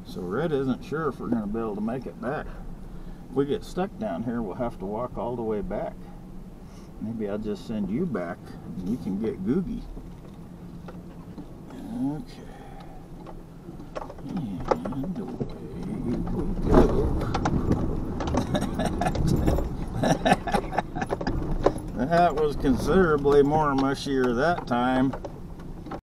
So Red isn't sure if we're going to be able to make it back. If we get stuck down here, we'll have to walk all the way back. Maybe I'll just send you back and you can get Googie. Okay. And away we go. That was considerably more mushier that time.